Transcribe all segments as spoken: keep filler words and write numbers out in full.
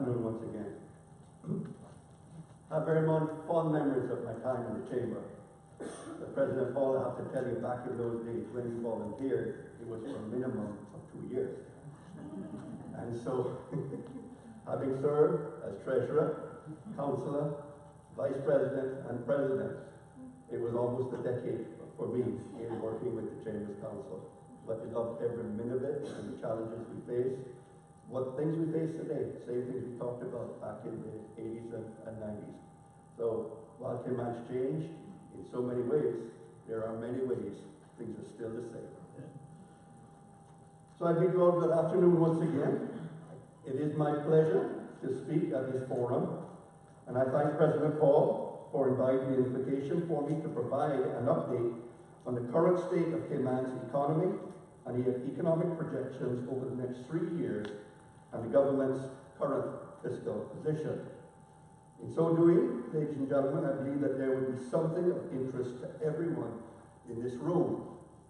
afternoon once again. I have very fond memories of my time in the chamber. But President Paul, I have to tell you, back in those days when he volunteered, it was for a minimum of two years. And so, having served as treasurer, councillor, vice president, and president, it was almost a decade for me in working with the Chamber's Council. But we loved every minute of it and the challenges we face. What things we face today, same things we talked about back in the eighties and, and nineties. So while Cayman's changed in so many ways, there are many ways things are still the same. So I bid you all good afternoon once again. It is my pleasure to speak at this forum, and I thank President Paul for inviting the invitation for me to provide an update on the current state of Cayman's economy and the economic projections over the next three years and the government's current fiscal position. In so doing, ladies and gentlemen, I believe that there would be something of interest to everyone in this room.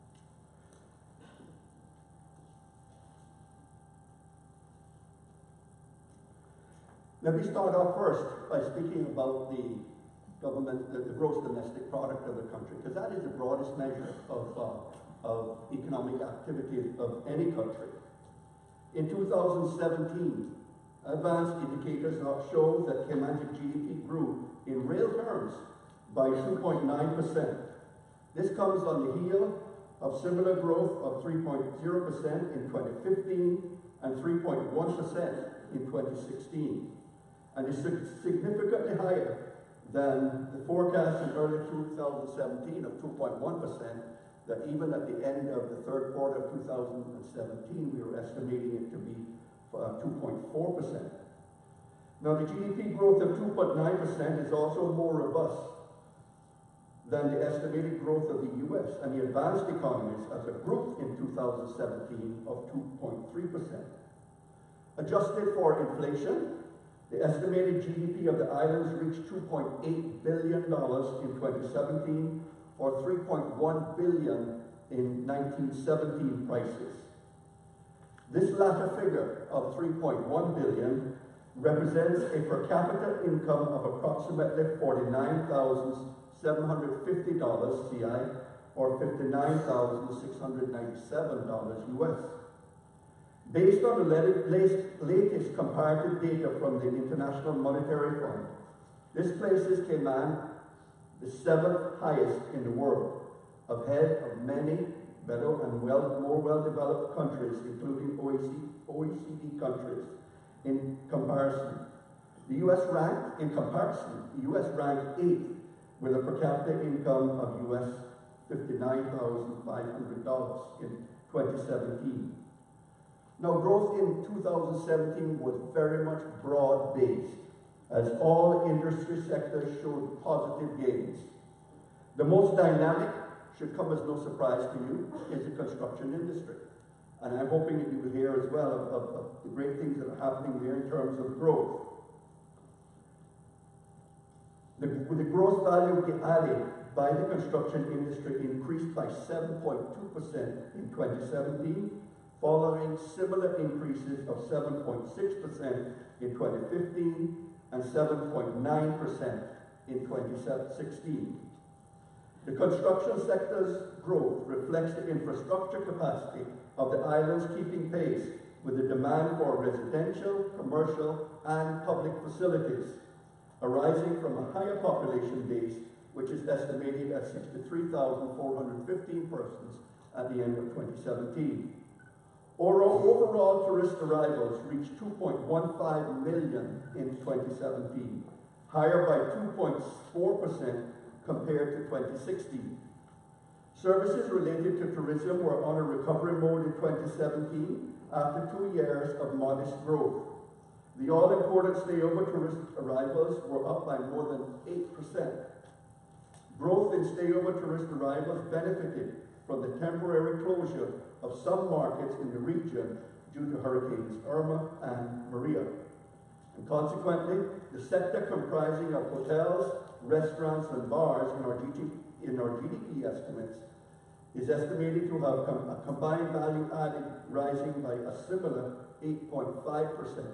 Let me start off first by speaking about the government, the, the gross domestic product of the country, because that is the broadest measure of, uh, of economic activity of any country. In two thousand seventeen, advanced indicators now show that Cayman's G D P grew in real terms by two point nine percent. This comes on the heel of similar growth of three point zero percent in twenty fifteen and three point one percent in twenty sixteen, and is significantly higher than the forecast in early two thousand seventeen of two point one percent, that even at the end of the third quarter of two thousand seventeen, we were estimating it to be uh, two point four percent. Now, the G D P growth of two point nine percent is also more robust than the estimated growth of the U S and the advanced economies as a group in two thousand seventeen of two point three percent. Adjusted for inflation, the estimated G D P of the islands reached two point eight billion dollars in twenty seventeen, or three point one billion dollars in nineteen seventeen prices. This latter figure of three point one billion dollars represents a per capita income of approximately forty-nine thousand seven hundred fifty dollars C I, or fifty-nine thousand six hundred ninety-seven dollars U S. Based on the latest comparative data from the International Monetary Fund, this places Cayman the seventh highest in the world, ahead of many better and well, more well-developed countries, including O E C D countries, in comparison. The U S ranked, in comparison, the U S ranked eighth with a per capita income of U S fifty-nine thousand five hundred dollars in twenty seventeen. Now, growth in two thousand seventeen was very much broad-based, as all industry sectors showed positive gains. The most dynamic, should come as no surprise to you, is the construction industry. And I'm hoping that you will hear as well of, of, of the great things that are happening there in terms of growth. The, the gross value added by the construction industry increased by seven point two percent in twenty seventeen, following similar increases of seven point six percent in twenty fifteen and seven point nine percent in twenty sixteen. The construction sector's growth reflects the infrastructure capacity of the islands keeping pace with the demand for residential, commercial, and public facilities, arising from a higher population base, which is estimated at sixty-three thousand four hundred fifteen persons at the end of twenty seventeen. Overall tourist arrivals reached two point one five million in twenty seventeen, higher by two point four percent compared to twenty sixteen. Services related to tourism were on a recovery mode in twenty seventeen after two years of modest growth. The all-important stayover tourist arrivals were up by more than eight percent. Growth in stayover tourist arrivals benefited from the temporary closure of some markets in the region due to Hurricanes Irma and Maria. And consequently, the sector comprising of hotels, restaurants, and bars in our G D P, in our G D P estimates is estimated to have com a combined value added rising by a similar eight point five percent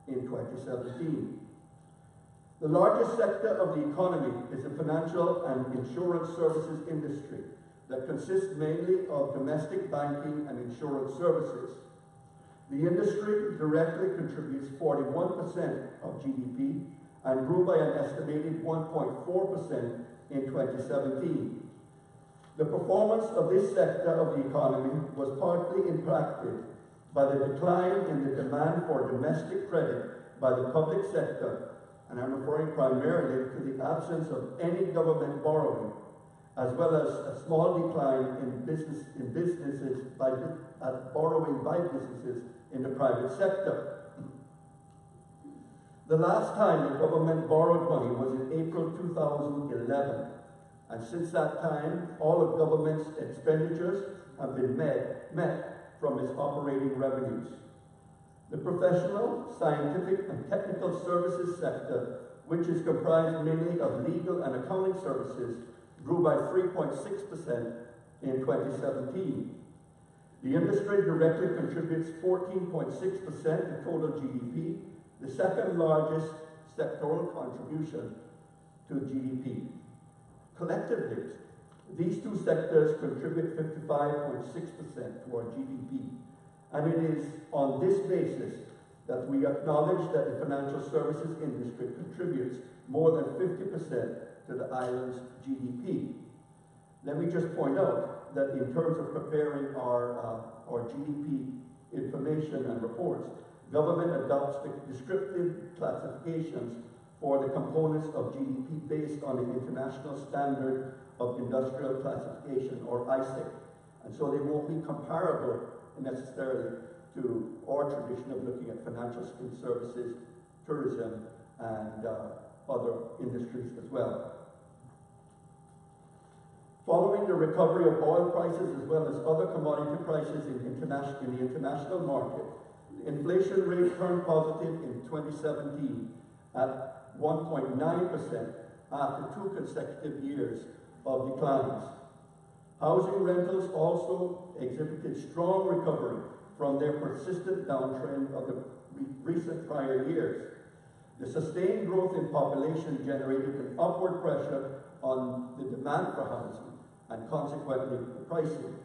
in twenty seventeen. The largest sector of the economy is the financial and insurance services industry that consists mainly of domestic banking and insurance services. The industry directly contributes forty-one percent of G D P and grew by an estimated one point four percent in twenty seventeen. The performance of this sector of the economy was partly impacted by the decline in the demand for domestic credit by the public sector, and I'm referring primarily to the absence of any government borrowing, as well as a small decline in business in businesses by uh, borrowing by businesses in the private sector. The last time the government borrowed money was in April two thousand eleven, and since that time, all of government's expenditures have been met, met from its operating revenues. The professional, scientific, and technical services sector, which is comprised mainly of legal and accounting services, grew by three point six percent in twenty seventeen. The industry directly contributes fourteen point six percent to total G D P, the second largest sectoral contribution to G D P. Collectively, these two sectors contribute fifty-five point six percent to our G D P, and it is on this basis that we acknowledge that the financial services industry contributes more than fifty percent to the island's G D P. Let me just point out that in terms of preparing our, uh, our G D P information and reports, government adopts the descriptive classifications for the components of G D P based on the International Standard of Industrial Classification, or I S I C. And so they won't be comparable necessarily to our tradition of looking at financial services, tourism, and uh, other industries as well. Following the recovery of oil prices as well as other commodity prices in, international, in the international market, the inflation rate turned positive in twenty seventeen at one point nine percent after two consecutive years of declines. Housing rentals also exhibited strong recovery from their persistent downtrend of the re recent prior years. The sustained growth in population generated an upward pressure on the demand for housing and consequently the pricing.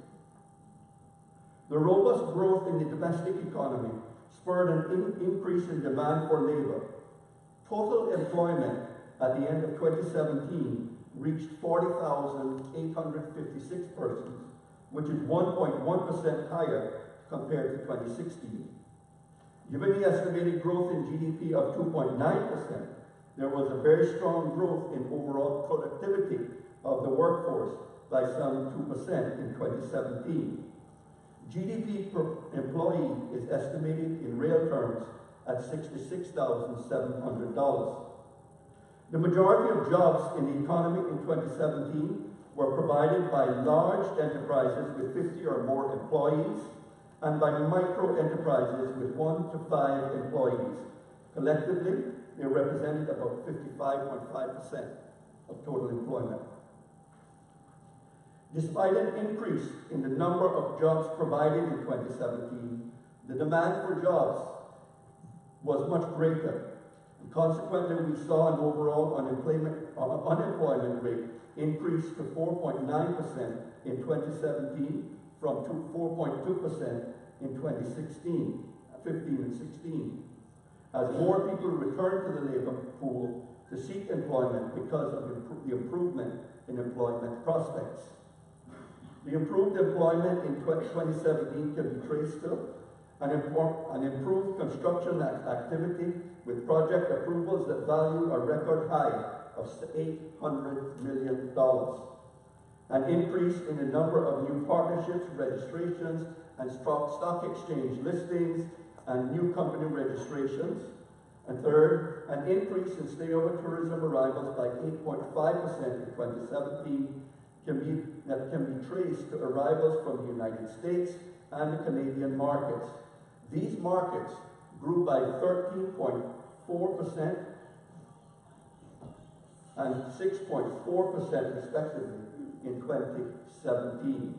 The robust growth in the domestic economy spurred an in increase in demand for labor. Total employment at the end of twenty seventeen reached forty thousand eight hundred fifty-six persons, which is one point one percent higher compared to twenty sixteen. Given the estimated growth in G D P of two point nine percent, there was a very strong growth in overall productivity of the workforce by some two percent in twenty seventeen. G D P per employee is estimated in real terms at sixty-six thousand seven hundred dollars. The majority of jobs in the economy in twenty seventeen were provided by large enterprises with fifty or more employees and by micro enterprises with one to five employees. Collectively, they represented about fifty-five point five percent of total employment. Despite an increase in the number of jobs provided in twenty seventeen, the demand for jobs was much greater. And consequently, we saw an overall unemployment, uh, unemployment rate increase to four point nine percent in twenty seventeen from four point two percent in twenty sixteen, fifteen and sixteen, as more people returned to the labor pool to seek employment because of imp the improvement in employment prospects. The improved employment in twenty seventeen can be traced to an, an improved construction activity with project approvals that value a record high of eight hundred million dollars. An increase in the number of new partnerships, registrations, and stock, stock exchange listings, and new company registrations. And third, an increase in stayover tourism arrivals by eight point five percent in twenty seventeen can be, that can be traced to arrivals from the United States and the Canadian markets. These markets grew by thirteen point four percent and six point four percent respectively in twenty seventeen.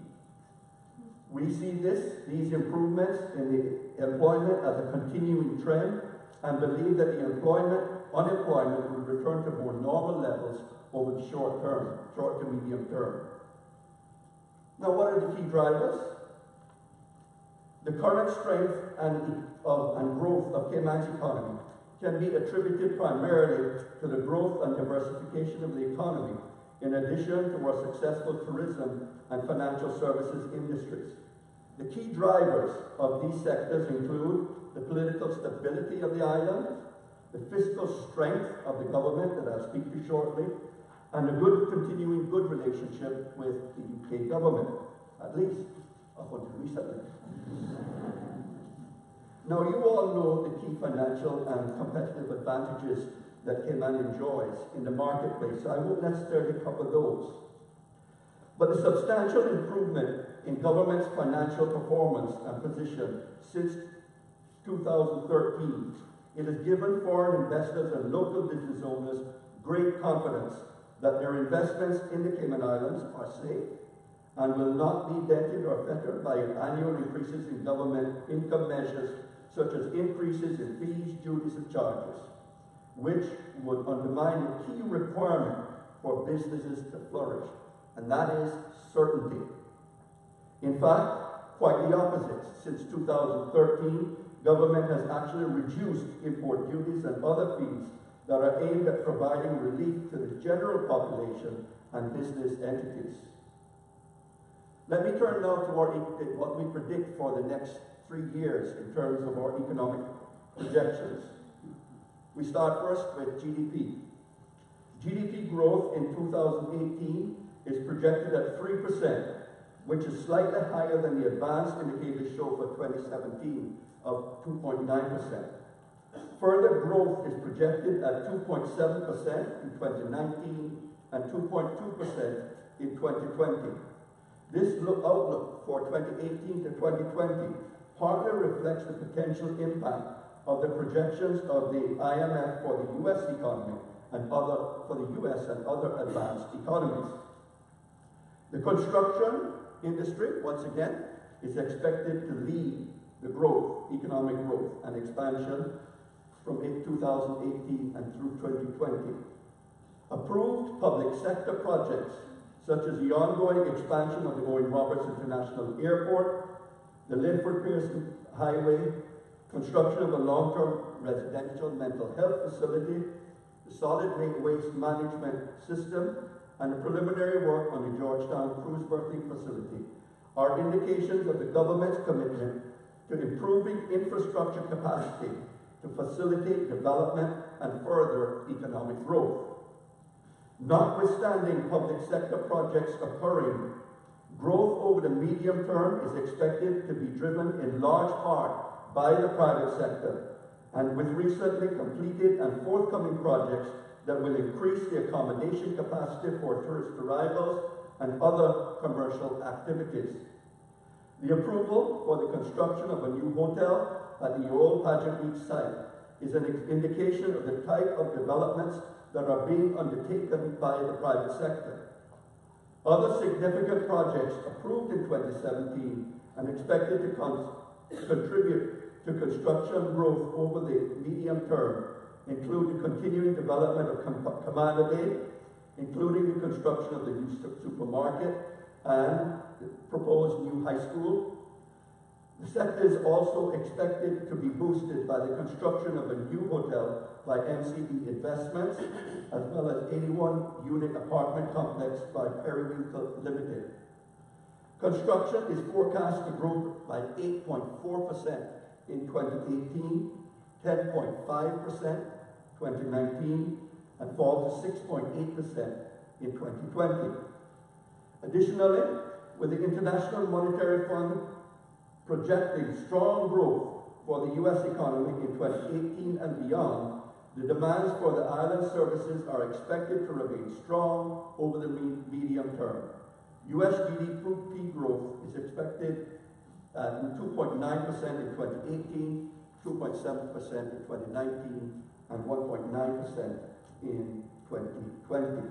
We see this, these improvements in the employment as a continuing trend, and believe that the employment, unemployment will return to more normal levels over the short term, short to medium term. Now, what are the key drivers? The current strength and, of, and growth of Cayman's economy can be attributed primarily to the growth and diversification of the economy, in addition to our successful tourism and financial services industries. The key drivers of these sectors include the political stability of the island, the fiscal strength of the government that I'll speak to shortly, and a good continuing good relationship with the U K government, at least up until recently. Now, you all know the key financial and competitive advantages that Cayman enjoys in the marketplace, so I won't necessarily cover those. But the substantial improvement in government's financial performance and position since two thousand thirteen, it has given foreign investors and local business owners great confidence that their investments in the Cayman Islands are safe and will not be dented or fettered by annual increases in government income measures such as increases in fees, duties, and charges, which would undermine a key requirement for businesses to flourish, and that is certainty. In fact, quite the opposite. Since two thousand thirteen, government has actually reduced import duties and other fees that are aimed at providing relief to the general population and business entities. Let me turn now to our, what we predict for the next three years in terms of our economic projections. We start first with G D P. G D P growth in two thousand eighteen is projected at three percent, which is slightly higher than the advanced indicators show for twenty seventeen of two point nine percent. Further growth is projected at two point seven percent in twenty nineteen and two point two percent in twenty twenty. This outlook for twenty eighteen to twenty twenty partly reflects the potential impact of the projections of the I M F for the U S economy and other, for the U S and other advanced economies. The construction industry, once again, is expected to lead the growth, economic growth and expansion from two thousand eighteen and through twenty twenty. Approved public sector projects, such as the ongoing expansion of the Owen Roberts International Airport, the Linford Pearson Highway, construction of a long-term residential mental health facility, the solid waste management system, and the preliminary work on the Georgetown cruise berthing facility are indications of the government's commitment to improving infrastructure capacity to facilitate development and further economic growth. Notwithstanding public sector projects occurring, growth over the medium term is expected to be driven in large part by the private sector, and with recently completed and forthcoming projects that will increase the accommodation capacity for tourist arrivals and other commercial activities. The approval for the construction of a new hotel at the old Pageant Beach site is an indication of the type of developments that are being undertaken by the private sector. Other significant projects approved in twenty seventeen and expected to con contribute to construction growth over the medium term include the continuing development of Commander Bay, including the construction of the new supermarket and the proposed new high school. The sector is also expected to be boosted by the construction of a new hotel by M C B Investments, as well as eighty-one unit apartment complex by Periwinkle Limited. Construction is forecast to grow by eight point four percent in twenty eighteen, ten point five percent twenty nineteen, and fall to six point eight percent in twenty twenty. Additionally, with the International Monetary Fund projecting strong growth for the U S economy in twenty eighteen and beyond, the demands for the island services are expected to remain strong over the medium term. U S G D P growth is expected at two point nine percent in twenty eighteen, two point seven percent in twenty nineteen, and one point nine percent in twenty twenty.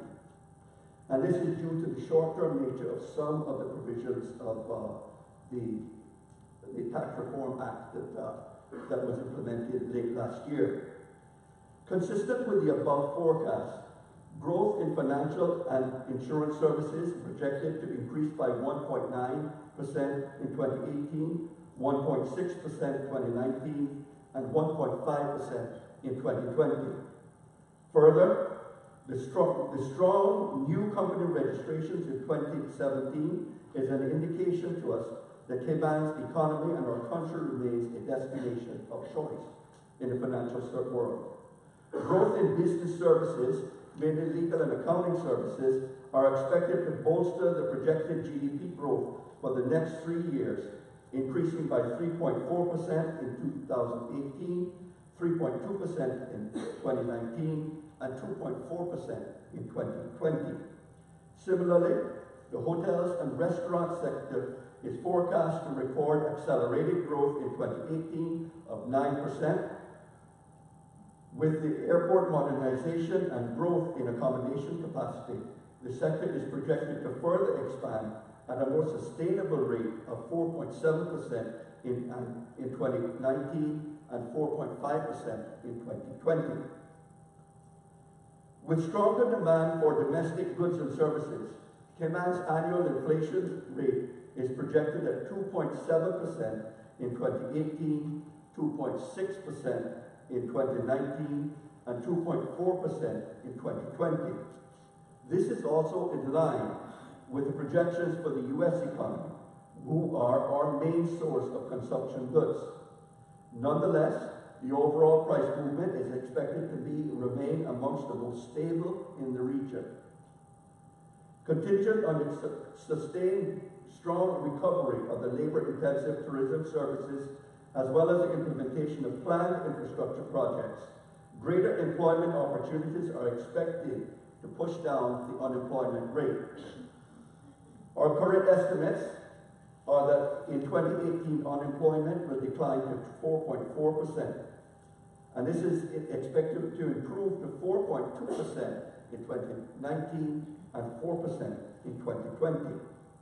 And this is due to the short-term nature of some of the provisions of uh, the the Tax Reform Act that, uh, that was implemented late last year. Consistent with the above forecast, growth in financial and insurance services projected to increase by one point nine percent in twenty eighteen, one point six percent in twenty nineteen, and one point five percent in twenty twenty. Further, the strong, the strong new company registrations in twenty seventeen is an indication to us that Cayman's economy and our country remains a destination of choice in the financial world. Growth in business services, mainly legal and accounting services, are expected to bolster the projected G D P growth for the next three years, increasing by three point four percent in two thousand eighteen, three point two percent in twenty nineteen, and two point four percent in twenty twenty. Similarly, the hotels and restaurant sector is forecast to record accelerated growth in twenty eighteen of nine percent. With the airport modernization and growth in accommodation capacity, the sector is projected to further expand at a more sustainable rate of four point seven percent in, um, in twenty nineteen and four point five percent in twenty twenty. With stronger demand for domestic goods and services, Cayman's annual inflation rate is projected at two point seven percent in twenty eighteen, two point six percent in twenty nineteen, and two point four percent in twenty twenty. This is also in line with the projections for the U S economy, who are our main source of consumption goods. Nonetheless, the overall price movement is expected to be remain amongst the most stable in the region. Contingent on its sustained strong recovery of the labor-intensive tourism services, as well as the implementation of planned infrastructure projects, greater employment opportunities are expected to push down the unemployment rate. Our current estimates are that in twenty eighteen unemployment will decline to four point four percent, and this is expected to improve to four point two percent in twenty nineteen and four percent in twenty twenty.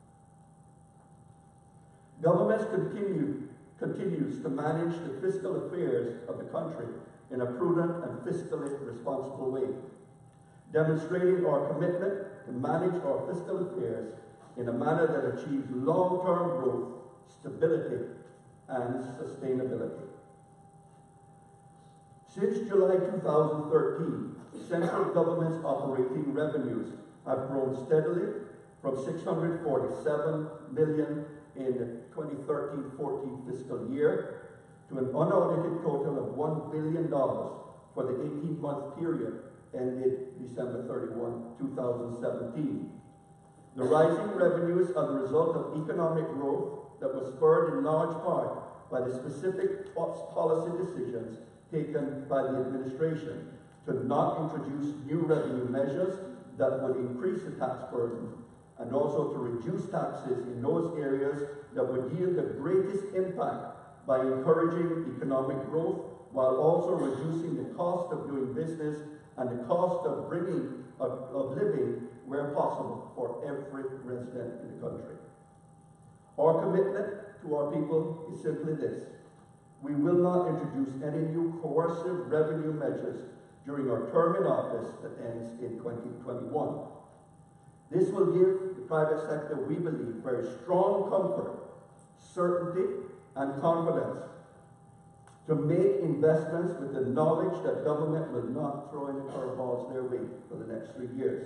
Governments continue, continues to manage the fiscal affairs of the country in a prudent and fiscally responsible way, demonstrating our commitment to manage our fiscal affairs in a manner that achieves long-term growth, stability, and sustainability. Since July two thousand thirteen, central government's operating revenues have grown steadily from six hundred forty-seven million dollars in the twenty thirteen fourteen fiscal year to an unaudited total of one billion dollars for the eighteen-month period ended December thirty-first, two thousand seventeen. The rising revenues are the result of economic growth that was spurred in large part by the specific policy decisions taken by the administration to not introduce new revenue measures that would increase the tax burden, and also to reduce taxes in those areas that would yield the greatest impact by encouraging economic growth, while also reducing the cost of doing business and the cost of bringing of, of living where possible for every resident in the country. Our commitment to our people is simply this: we will not introduce any new coercive revenue measures during our term in office that ends in twenty twenty-one. This will give the private sector, we believe, very strong comfort, certainty, and confidence to make investments with the knowledge that government will not throw any curveballs their way for the next three years.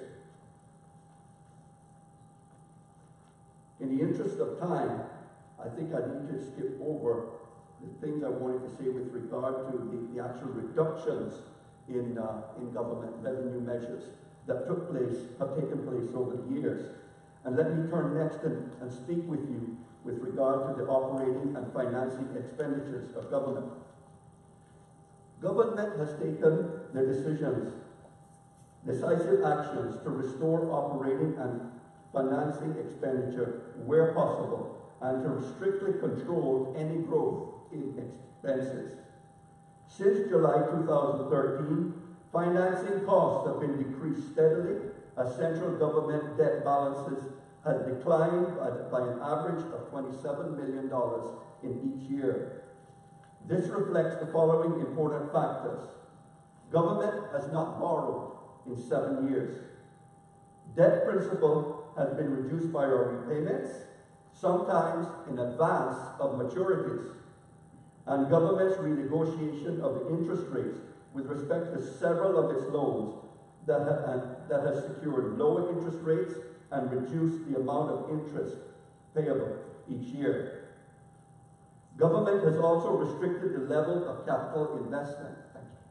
In the interest of time, I think I need to skip over the things I wanted to say with regard to the, the actual reductions in, uh, in government revenue measures that took place, have taken place over the years. And let me turn next and, and speak with you with regard to the operating and financing expenditures of government. Government has taken the decisions, decisive actions to restore operating and financing expenditure where possible, and to strictly control any growth in expenses. Since July two thousand thirteen, financing costs have been decreased steadily as central government debt balances has declined by, by an average of twenty-seven million dollars in each year. This reflects the following important factors. Government has not borrowed in seven years. Debt principal has been reduced by our repayments, sometimes in advance of maturities, and government's renegotiation of the interest rates with respect to several of its loans that, have, that has secured lower interest rates and reduced the amount of interest payable each year. Government has also restricted the level of capital investment. Thank you.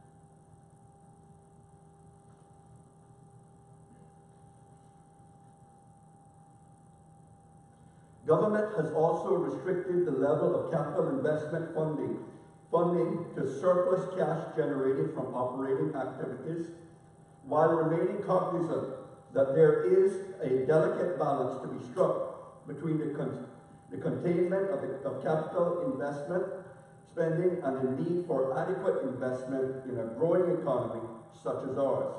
Government has also restricted the level of capital investment funding, funding to surplus cash generated from operating activities, while remaining cognizant that there is a delicate balance to be struck between the, con the containment of, the, of capital investment spending and the need for adequate investment in a growing economy such as ours.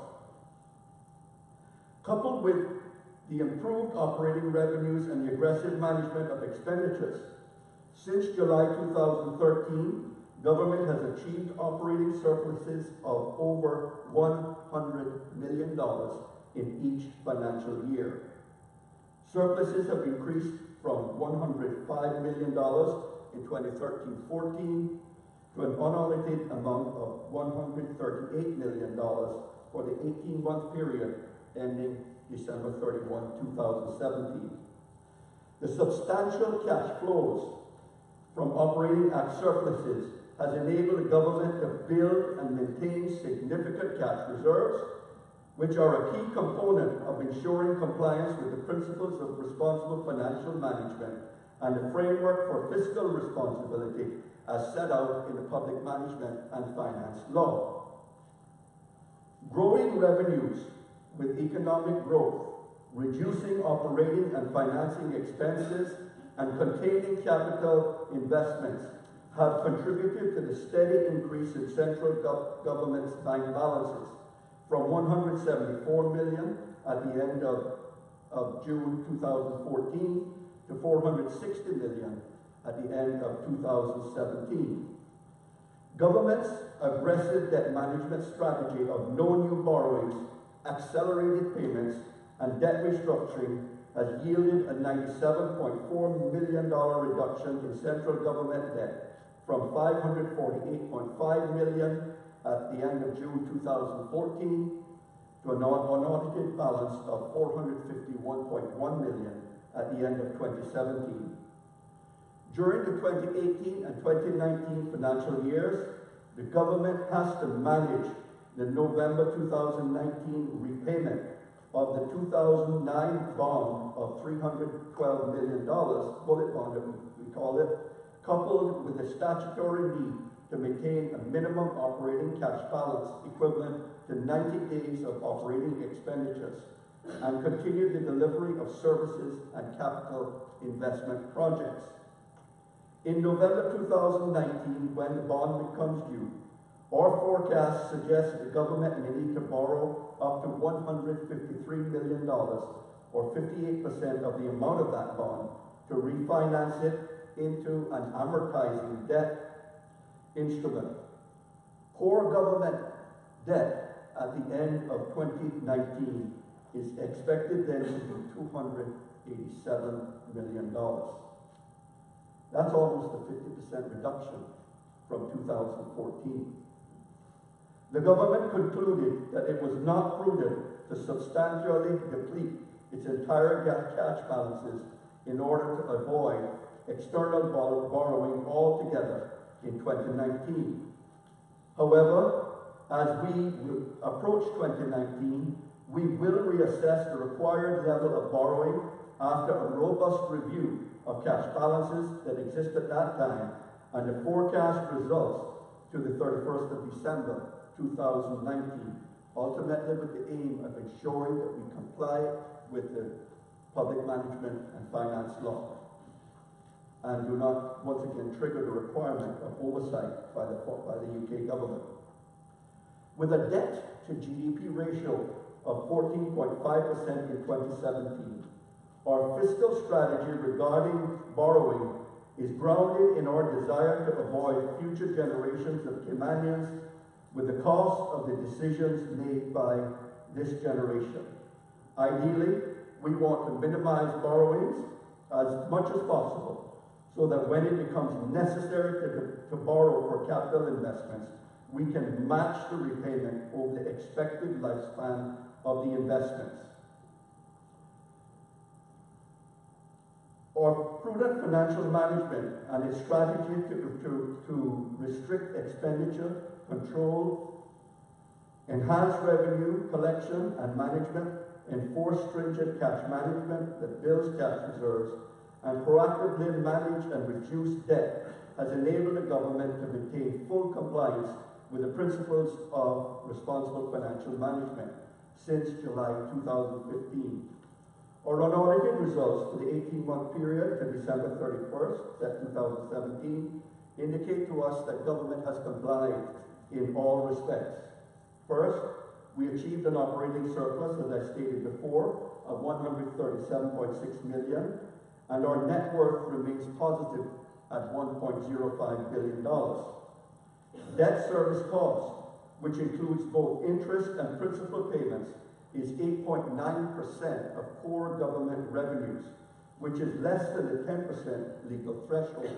Coupled with the improved operating revenues and the aggressive management of expenditures, since July two thousand thirteen, government has achieved operating surpluses of over one hundred million dollars in each financial year. Surpluses have increased from one hundred five million dollars in twenty thirteen fourteen to an unaudited amount of one hundred thirty-eight million dollars for the eighteen month period ending December thirty-first, two thousand seventeen. The substantial cash flows from operating act surpluses has enabled the government to build and maintain significant cash reserves, which are a key component of ensuring compliance with the principles of responsible financial management and the framework for fiscal responsibility as set out in the Public Management and Finance Law. Growing revenues with economic growth, reducing operating and financing expenses, and containing capital investments have contributed to the steady increase in central gov government's bank balances from one hundred seventy-four million dollars at the end of, of June two thousand fourteen to four hundred sixty million dollars at the end of two thousand seventeen. Government's aggressive debt management strategy of no new borrowings, accelerated payments, and debt restructuring has yielded a ninety-seven point four million dollar reduction in central government debt from five hundred forty-eight point five million dollars at the end of June two thousand fourteen to an unaudited balance of four hundred fifty-one point one million dollars at the end of twenty seventeen. During the twenty eighteen and twenty nineteen financial years, the government has to manage the November two thousand nineteen repayment of the two thousand nine bond of three hundred twelve million dollars, bullet bond we call it, coupled with the statutory need to maintain a minimum operating cash balance equivalent to ninety days of operating expenditures and continue the delivery of services and capital investment projects. In November two thousand nineteen, when the bond becomes due, our forecast suggests the government may need to borrow up to one hundred fifty-three million dollars, or fifty-eight percent of the amount of that bond, to refinance it into an amortizing debt instrument. Core government debt at the end of twenty nineteen is expected then to be two hundred eighty-seven million dollars. That's almost a fifty percent reduction from two thousand fourteen. The government concluded that it was not prudent to substantially deplete its entire cash balances in order to avoid external borrowing altogether in twenty nineteen. However, as we approach twenty nineteen, we will reassess the required level of borrowing after a robust review of cash balances that exist at that time and the forecast results to the thirty-first of December two thousand nineteen, ultimately with the aim of ensuring that we comply with the Public Management and Finance Law and do not once again trigger the requirement of oversight by the, by the U K government. With a debt to G D P ratio of fourteen point five percent in twenty seventeen, Our fiscal strategy regarding borrowing is grounded in our desire to avoid future generations of Caymanians with the cost of the decisions made by this generation. Ideally, we want to minimize borrowings as much as possible so that when it becomes necessary to, to borrow for capital investments, we can match the repayment over the expected lifespan of the investments. Our prudent financial management and its strategy to, to, to restrict expenditure, control, enhance revenue collection and management, enforce stringent cash management that builds cash reserves, and proactively manage and reduce debt has enabled the government to maintain full compliance with the principles of responsible financial management since July two thousand fifteen. Our unaudited results for the eighteen-month period to December thirty-first, two thousand seventeen, indicate to us that government has complied in all respects. First, we achieved an operating surplus, as I stated before, of one hundred thirty-seven point six million dollars, and our net worth remains positive at one point zero five billion dollars. Debt service cost, which includes both interest and principal payments, is eight point nine percent of core government revenues, which is less than the ten percent legal threshold.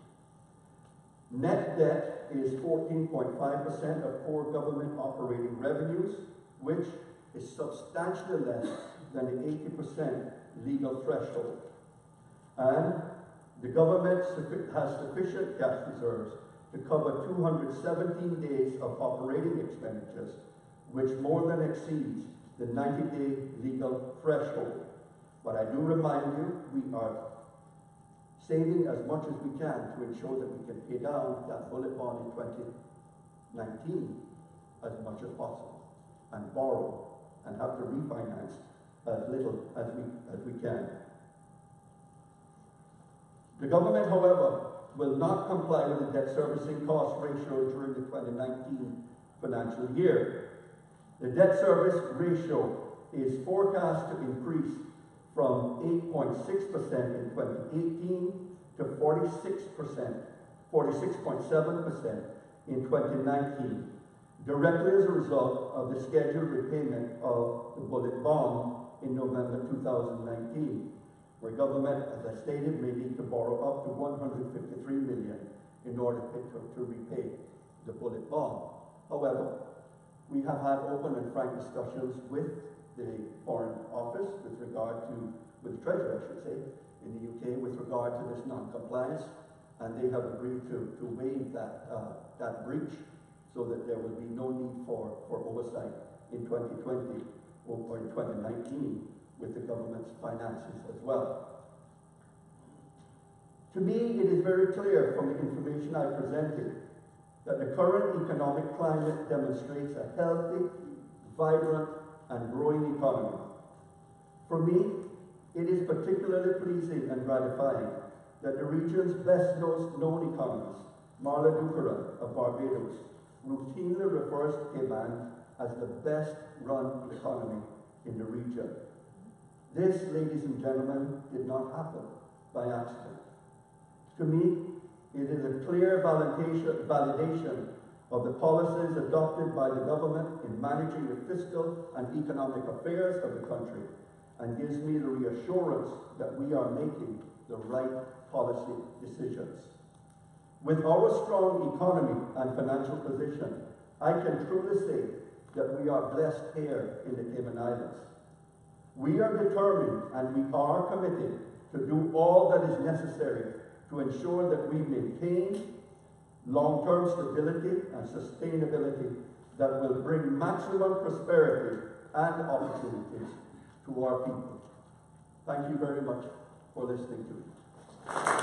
Net debt is fourteen point five percent of core government operating revenues, which is substantially less than the eighty percent legal threshold. And the government has sufficient cash reserves to cover two hundred seventeen days of operating expenditures, which more than exceeds the ninety-day legal threshold. But I do remind you, we are saving as much as we can to ensure that we can pay down that bullet bond in twenty nineteen as much as possible, and borrow and have to refinance as little as we, as we can. The government, however, will not comply with the debt servicing cost ratio during the twenty nineteen financial year. The debt service ratio is forecast to increase from eight point six percent in twenty eighteen to forty-six percent, forty-six point seven percent in twenty nineteen, directly as a result of the scheduled repayment of the bullet bond in November two thousand nineteen, where government, as I stated, may need to borrow up to one hundred fifty-three million dollars in order to, to repay the bullet bond. However, we have had open and frank discussions with the Foreign Office with regard to, with the Treasury, I should say, in the U K with regard to this non-compliance, and they have agreed to, to waive that, uh, that breach so that there will be no need for, for oversight in twenty twenty or, or in twenty nineteen with the government's finances as well. To me, it is very clear from the information I presented that the current economic climate demonstrates a healthy, vibrant, and growing economy. For me, it is particularly pleasing and gratifying that the region's best known economist, Marla Dukera of Barbados, routinely refers to Cayman as the best run economy in the region. This, ladies and gentlemen, did not happen by accident. To me, it is a clear validation, validation of the policies adopted by the government in managing the fiscal and economic affairs of the country, and gives me the reassurance that we are making the right policy decisions. With our strong economy and financial position, I can truly say that we are blessed here in the Cayman Islands. We are determined and we are committed to do all that is necessary to ensure that we maintain long-term stability and sustainability that will bring maximum prosperity and opportunities to our people. Thank you very much for listening to me.